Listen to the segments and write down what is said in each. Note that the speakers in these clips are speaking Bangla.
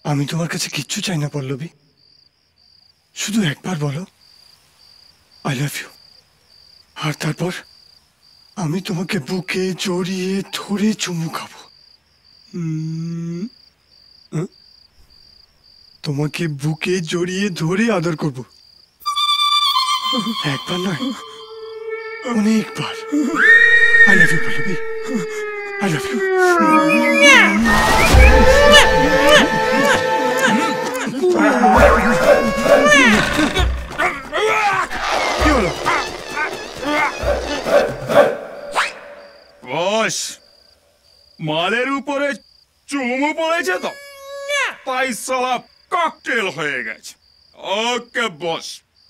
আমি তোমার কাছে কিচ্ছু চাই না পল্লবী, শুধু একবার বলো আই লাভ ইউ, আর তারপর আমি তোমাকে বুকে জড়িয়ে ধরে চুমু খাবো। তোমাকে বুকে জড়িয়ে ধরে আদর করব, একবার নয় অনেকবার। I love you Pallavi, I love you. কি হলো? বস, মালের উপরে চুমু পড়েছে তো, তাই সালা ককটেল হয়ে গেছে। ওকে বস,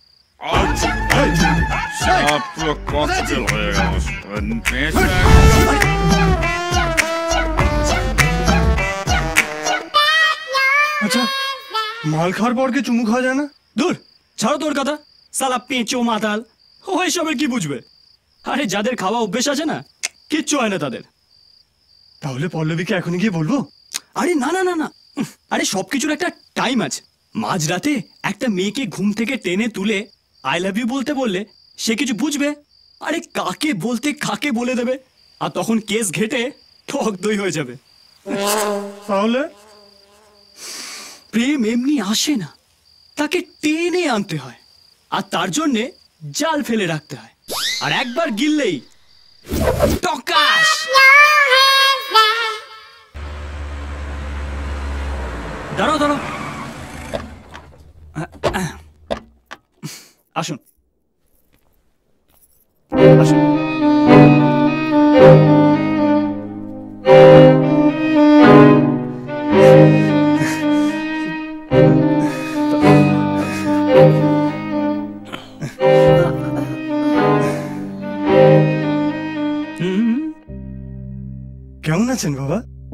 পুরো ককটেল হয়ে গেছে। আচ্ছা, মাল খাওয়ার পর কি চুমু খাওয়া যায় না? দূর, ছাড়ো তোর কথা। সালা পেঁচো মাতাল, ও এসবের কি বুঝবে? আরে যাদের খাওয়া অভ্যেস আছে না, কিচ্ছু হয় না তাদের। তাহলে পল্লবীকে এখনই গিয়ে বলবো? আরে না না না না, আরে সবকিছুর একটা টাইম আছে। মাঝরাতে একটা মেয়েকে ঘুম থেকে টেনে তুলে আই লাভ ইউ বলতে বললে সে কিছু বুঝবে? আরে কাকে বলতে কাকে বলে দেবে, আর তখন কেস ঘেটে টক দই হয়ে যাবে। তাহলে প্রেম এমনি আসে না, তাকে টেনে আনতে হয়, আর তার জন্যে জাল ফেলে রাখতে হয়। আর একবার গিললেই টকাশ। দাঁড়াও দাঁড়াও, আসুন আসুন। কেমন আছেন বাবা?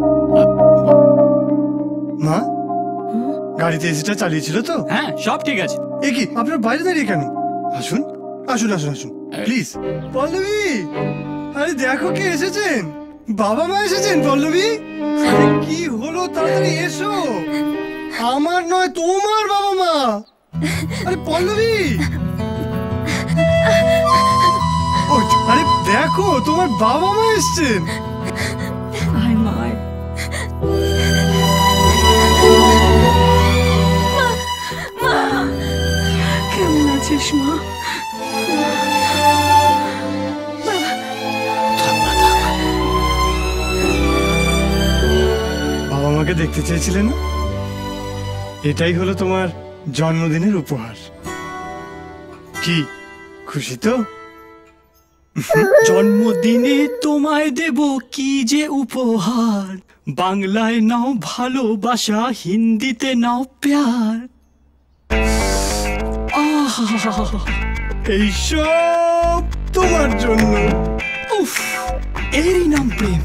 মা গাড়িতে এসিটা চালিয়েছিল তো? হ্যাঁ, সব ঠিক আছে। এ কি, আপনার বাইরে দাঁড়িয়ে কেন? আসুন আসুন আসুন আসুন প্লিজ। পল্লবী, আরে দেখো কে এসেছেন, বাবা মা এসেছেন। পল্লবী, আরে কি হলো, তাড়াতাড়ি এসো। আমার নয়, তোমার বাবা মা। আরে পল্লবী, আরে দেখো তোমার বাবা মা এসেছেন। আয় মা, আয়। কেমন আছিস মা? বাবা মাকে দেখতে চেয়েছিলে না? এটাই হলো তোমার জন্মদিনের উপহার। কি খুশি তো? জন্মদিনে তোমায় দেব কি যে উপহার, বাংলায় নাও ভালোবাসা, হিন্দিতে নাও প্যার। এইসব তোমার জন্য। উফ, এরই নাম প্রেম।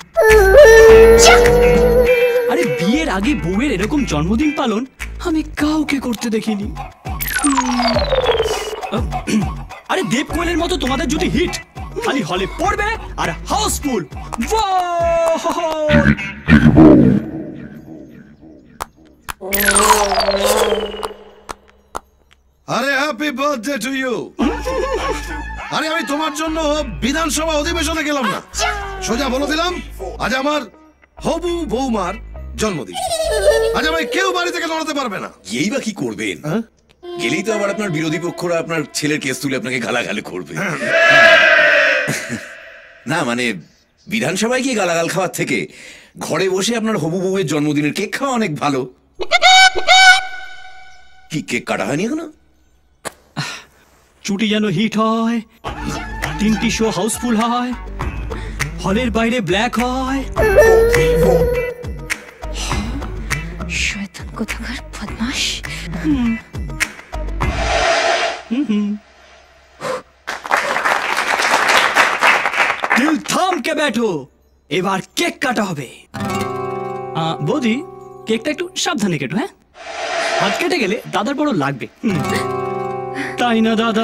আরে বিয়ের আগে বউয়ের এরকম জন্মদিন পালন আমি কাউকে করতে দেখিনি। আরে দেব কোয়েলের মতো তোমাদের যদি হিট, খালি হলে পড়বে আর হাউসফুল। আরে হ্যাপি বার্থডে টু ইউ। আরে আমি তোমার জন্য বিধানসভা অধিবেশনে গেলাম না, সোজা বলে দিলাম আজ আমার হবু বৌমার জন্মদিন। আজ আমায় কেউ বাড়ি থেকে লড়াতে পারবে না। এই বা কি করবেন? গেলেই তো আবার আপনার বিরোধী পক্ষরা আপনার ছেলের কেস তুলে আপনাকে গালাগালি করবে। না মানে বিধানসভায় গিয়ে গালাগাল খাওয়ার থেকে ঘরে বসে আপনার হবু বউয়ের জন্মদিনের কেক খাওয়া অনেক ভালো। কি কেক কাটা হয়নি এখনো? ছুটি যেন হিট হয়, 3টি শো হাউসফুল হয়, হলের বাইরে ব্ল্যাক হয়। শয়তান কোথাকার বদমাশ। দিল থাম কে बैठो, এবার কেক কাটা হবে। বৌদি, কেকটা একটু সাবধানে কেটো। হ্যাঁ, হাত কেটে গেলে দাদার বড় লাগবে, তাই না দাদা?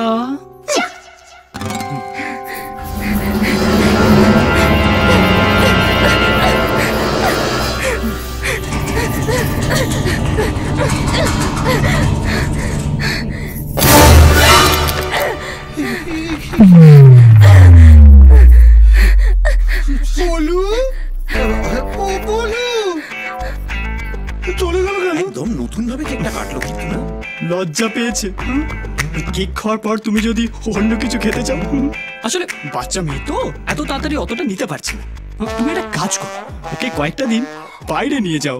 নতুন ভাবে কেকটা কাটলো কিন্তু না। লজ্জা পেয়েছে। কেক খাওয়ার পর তুমি যদি অন্য কিছু খেতে চাও, আসলে বাচ্চা মেয়ে তো এত তাড়াতাড়ি অতটা নিতে পারছে না। তুমি একটা কাজ করো, ওকে কয়েকটা দিন বাইরে নিয়ে যাও।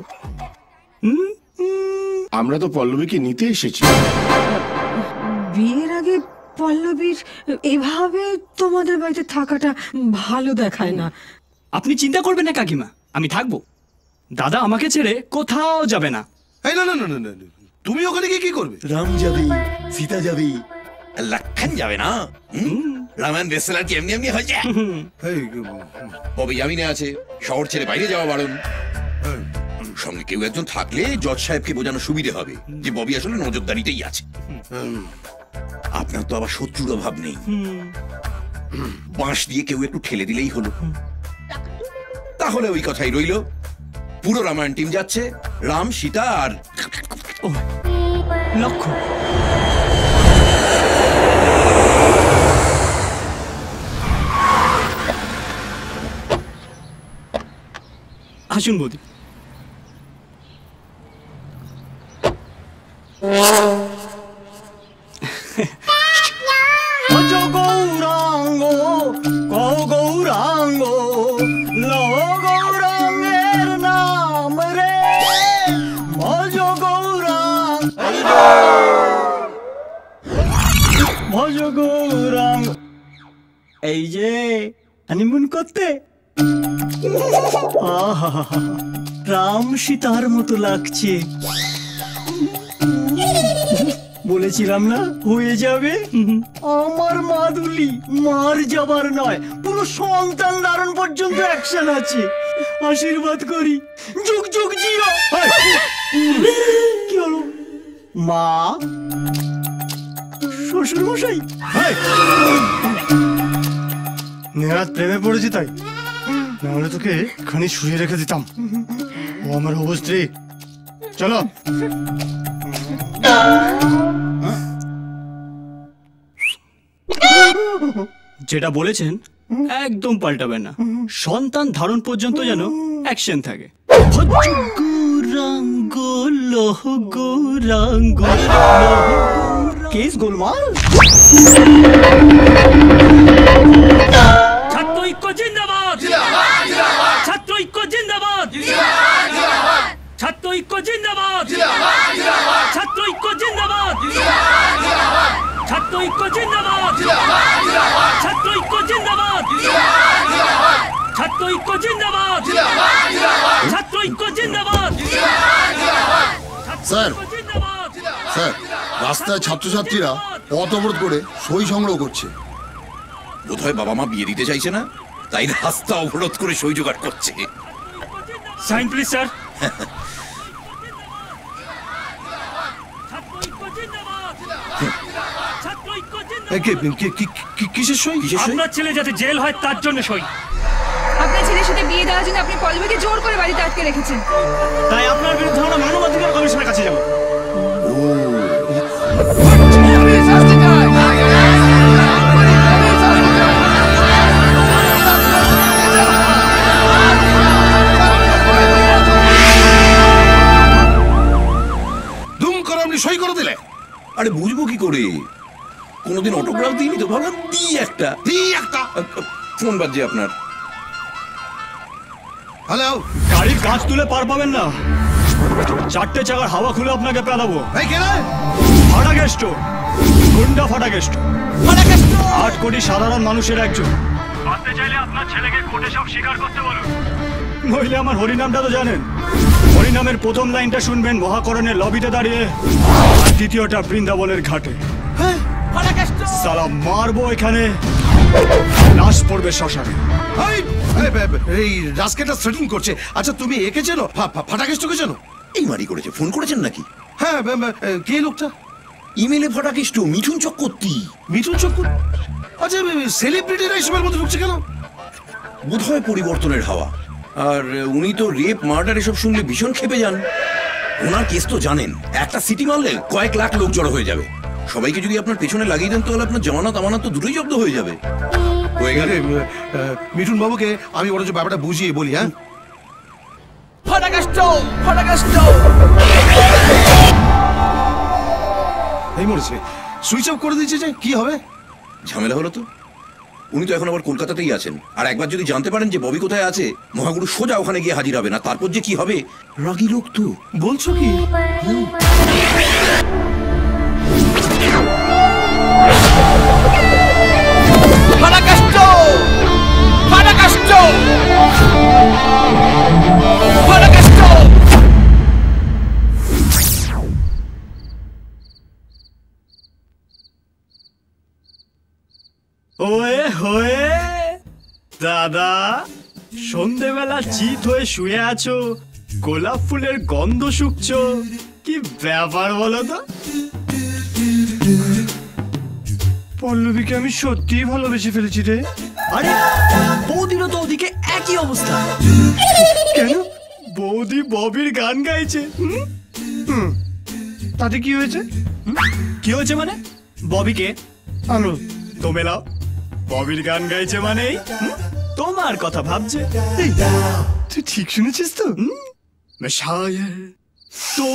আমরা তো পল্লবীকে নিতে এসেছি। বিয়ের আগে পল্লবীর এভাবে তোমাদের বাড়িতে থাকাটা ভালো দেখায় না। আপনি চিন্তা করবেন না কাকিমা, আমি থাকবো। দাদা আমাকে ছেড়ে কোথাও যাবে না। এই না না না না না, না। তুমি ওখানে গিয়ে কি করবে? রাম যাবে, সীতা যাবে, লক্ষণ যাবে না। রামায়ণ বেসলার কি এমনি এমনি হয়েছে? এই, ববি জামিনে আছে, শহর ছেড়ে বাইরে যাওয়া বারণ। সঙ্গে কেউ একজন থাকলে জজ সাহেবকে বোঝানো সুবিধে হবে যে ববি আসলে নজরদারিতেই আছে। আপনার তো আবার শত্রুর অভাব নেই, বাঁশ দিয়ে কেউ একটু ঠেলে দিলেই হলো। তাহলে ওই কথাই রইল, পুরো রামায়ণ টিম যাচ্ছে, রাম, সীতা আর লক্ষ্য। আসুন বৌদি। গৌরাঙ্গ গৌরাঙ্গ লব গৌরাঙ্গের নাম রে, ভজ গৌরাঙ্গ ভজ গৌরাঙ্গ। এই যে হানিমুন করতে আহা, রাম সীতার মতো লাগছে। বলেছিলাম না হয়ে যাবে। আমার মাদুলি মার যাবার নয়, পুরো সন্তান ধারণ পর্যন্ত অ্যাকশন আছে। আশীর্বাদ করি, যুগ যুগ জিও। কি হলো মা? শ্বশুর মশাই নেহাত প্রেমে পড়েছি তাই, নাহলে তোকে এখানে শুয়ে রেখে দিতাম। ও আমার হবু স্ত্রী। চলো। যেটা বলেছেন একদম পাল্টাবেন না, সন্তান ধারণ পর্যন্ত যেন অ্যাকশন থাকে। গৌরাঙ্গ লহ গৌরাঙ্গ কেস গোলমাল। ছাত্র ঐক্য জিন্দাবাদ, ছাত্র ঐক্য জিন্দাবাদ, ছাত্র ঐক্য জিন্দাবাদ, ছাত্র ঐক্য জিন্দাবাদ, ছাত্র ঐক্য জিন্দাবাদ, ছাত্র ঐক্য জিন্দাবাদ, ছাত্র ঐক্য জিন্দাবাদ, ছাত্র ঐক্য জিন্দাবাদ। স্যার, স্যার, রাস্তায় ছাত্রছাত্রীরা পথ অবরোধ করে সই সংগ্রহ করছে। বোধহয় বাবা মা বিয়ে দিতে চাইছে না, তাই রাস্তা অবরোধ করে সই জোগাড় করছে। Sign please sir. কিসের সই? আপনার ছেলে যাতে জেল হয় তার জন্য সই। আপনার ছেলের সাথে বিয়ে দেওয়ার জন্য আপনি পল্লবীকে জোর করে বাড়িতে আটকে রেখেছেন। তাই আপনার বিরুদ্ধে আমরা মানবাধিকার কমিশনের কাছে যাব। দুম করে আপনি সই করে দিলে। আরে বুঝবো কি করে, কোনোদিন অটোগ্রাফ দিইনি তো, ভাবলাম দিই একটা। ফোন বাজছে আপনার। হ্যালো, গাড়ির কাঁচ তুলে পার পাবেন না, চারটে চাকার হাওয়া খুলে আপনাকে পেলাবো। এই কে রে? ফাটা গেস্ট, গুন্ডা ফাটা গেস্ট, 8 কোটি সাধারণ মানুষের একজন। আসতে চাইলে আপনার ছেলেকে কোর্টে সব স্বীকার করতে বলুন। নইলে আমার হরিনামটা তো জানেন, হরিনামের প্রথম লাইনটা শুনবেন মহাকরণের লবিতে দাঁড়িয়ে, আর দ্বিতীয়টা বৃন্দাবনের ঘাটে। সালা মারবো এখানে, লাশ পড়বে শ্মশানে। এই রাস্কেটা সেটিং করছে। আচ্ছা তুমি একে চেনো? ফাটাকেষ্টকে চেনো? এই মারি করেছে, ফোন করেছেন নাকি? হ্যাঁ, কে লোকটা? ইমেলে ফাটাকেষ্ট মিঠুন চক্রবর্তী। মিঠুন চক্রবর্তী? আচ্ছা, সেলিব্রিটিরা এসবের মধ্যে ঢুকছে কেন? বোধহয় পরিবর্তনের হাওয়া। আর উনি তো রেপ মার্ডার এসব শুনলে ভীষণ ক্ষেপে যান। ওনার কেস তো জানেন, একটা সিটি মারলে কয়েক লাখ লোক জড়ো হয়ে যাবে। সবাইকে যদি আপনার পেছনে লাগিয়ে দেন তাহলে আপনার জামানত আমানত তো দুটোই জব্দ হয়ে যাবে। হয়ে গেলে মিঠুন বাবুকে আমি বরঞ্চ ব্যাপারটা বুঝিয়ে বলি। হ্যাঁ, ফাটাকেষ্ট, ফাটাকেষ্ট। এই মরেছে, সুইচ অফ করে দিয়েছে যে, কি হবে? ঝামেলা হলো তো। উনি তো এখন আবার কলকাতাতেই আছেন, আর একবার যদি জানতে পারেন যে ববি কোথায় আছে, মহাগুরু সোজা ওখানে গিয়ে হাজির হবে না। তারপর যে কি হবে, রাগী লোক তো। বলছো কি? ওয়ে হয়ে দাদা, সন্ধেবেলা চিত হয়ে শুয়ে আছো, গোলাপ ফুলের গন্ধ শুকছো, কি ব্যাপার বলো তো? পল্লবীকে আমি সত্যিই ভালোবেসে ফেলেছি রে। আরে বৌদিরও তো ওদিকে একই অবস্থা। কেন? বৌদি ববির গান গাইছে। তাতে কি হয়েছে? কি হয়েছে মানে? ববিকে আমি তো মেলাও, ববির গান গাইছে মানেই তোমার কথা ভাবছে। এই, তুই ঠিক শুনেছিস তো? मैं शायर तो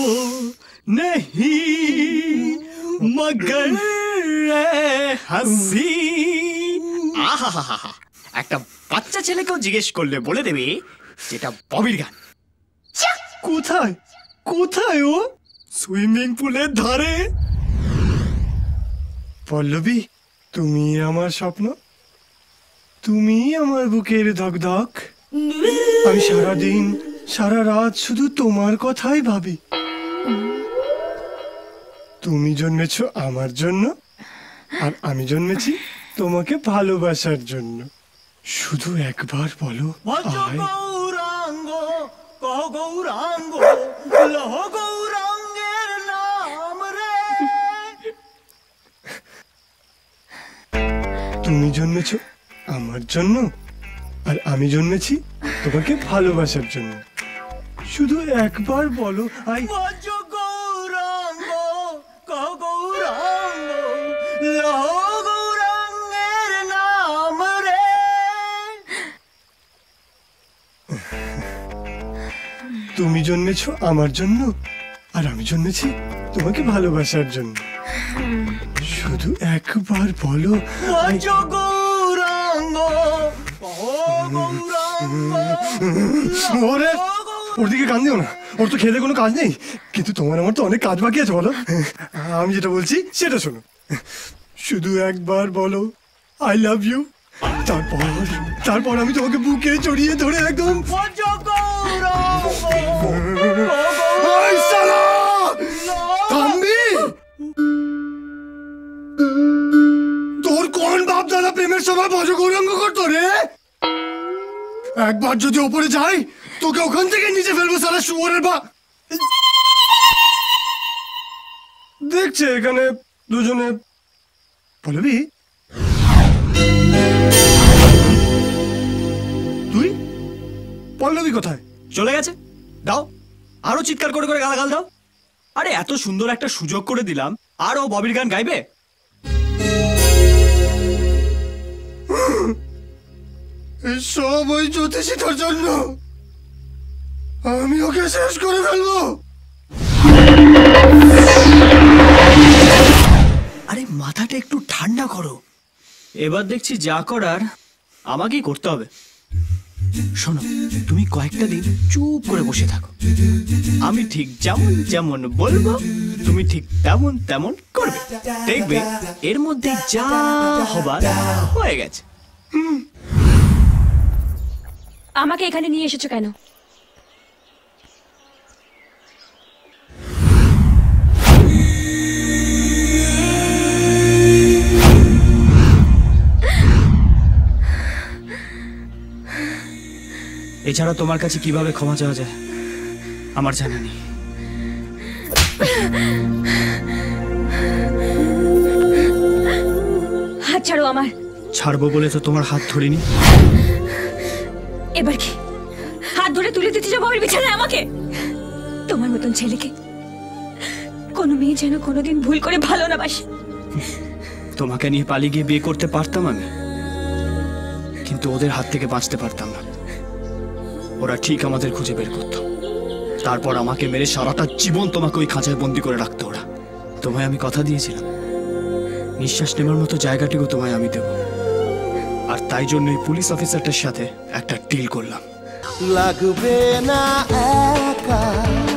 नहीं मगर হাসি। আহাহাহা, একটা বাচ্চা ছেলেকেও জিজ্ঞেস করলে বলে দেবে যেটা ববির গান। কোথায় কোথায় ও? সুইমিং পুলের ধারে। পল্লবী, তুমি আমার স্বপ্ন, তুমি আমার বুকের ধকধক। আমি সারাদিন সারা রাত শুধু তোমার কথাই ভাবি। তুমি জন্মেছো আমার জন্য, আর আমি জন্মেছি তোমাকে ভালোবাসার জন্য। শুধু একবার বলো আয়। গৌরাঙ্গ কহ গৌরাঙ্গ লহ গৌরাঙ্গের নাম রে। তুমি জন্মেছো আমার জন্য, আর আমি জন্মেছি তোমাকে ভালোবাসার জন্য। শুধু একবার বলো আই। ভজ গৌরাঙ্গ কহ গৌরাঙ্গ লহ গৌরাঙ্গের নাম রে। তুমি জন্মেছো আমার জন্য, আর আমি জন্মেছি তোমাকে ভালোবাসার জন্য। শুধু একবার বলো আই। ভজ গৌরাঙ্গ কহ গৌরাঙ্গ। ওরে, ওর দিকে কান দিও না, ওর তো খেলে কোনো কাজ নেই। কিন্তু তোমার আমার তো অনেক কাজ বাকি আছে, বলো। আমি যেটা বলছি সেটা শোনো। শুধু একবার বলো আই লাভ ইউ, তারপর আমি তোমাকে বুকে জড়িয়ে ধরে একদম। ভজ গৌরাঙ্গ আই শালা! থামবি? তোর কোন বাপ দাদা প্রেমের সময় ভজ গৌরাঙ্গ করতো রে? একবার যদি ওপরে যাই, তোকে ওখান থেকে নিচে ফেলবো সারা শুয়োরের বা। দেখছে এখানে দুজনে। পল্লবী, তুই? পল্লবী কোথায়? চলে গেছে। দাও, আরো চিৎকার করে করে গালাগাল দাও। আরে এত সুন্দর একটা সুযোগ করে দিলাম, আর ও ববির গান গাইবে? সব ওই জ্যোতিষীটার জন্য। আমি ওকে শেষ করে ফেলবো। আরে মাথাটা একটু ঠান্ডা করো। এবার দেখছি যা করার আমাকেই করতে হবে। শোনো, তুমি কয়েকটা দিন চুপ করে বসে থাকো। আমি ঠিক যেমন যেমন বলবো তুমি ঠিক তেমন তেমন করবে। দেখবে এর মধ্যে যা হবার হয়ে গেছে। আমাকে এখানে নিয়ে এসেছো কেন? এছাড়া তোমার কাছে কিভাবে ক্ষমা চাওয়া যায় আমার জানা নেই। হাত ছাড়ো আমার। ছাড়বো বলে তো তোমার হাত ধরিনি। এবার কি হাত ধরে তুলে দিতে যাবো আমার বিছানায় আমাকে? তোমার মতন ছেলেকে কোনো মেয়ে যেন কোনোদিন ভুল করে ভালো না বাসে। তোমাকে নিয়ে পালিয়ে গিয়ে বিয়ে করতে পারতাম আমি, কিন্তু ওদের হাত থেকে বাঁচতে পারতাম না। ওরা ঠিক আমাদের খুঁজে বের করতো, তারপর আমাকে মেরে সারাটা জীবন তোমাকে ওই খাঁচায় বন্দি করে রাখতো ওরা। তোমায় আমি কথা দিয়েছিলাম নিঃশ্বাস নেবার মতো জায়গাটিও তোমায় আমি দেব, আর তাই জন্যই পুলিশ অফিসারটার সাথে একটা ডিল করলাম। লাগবে না একা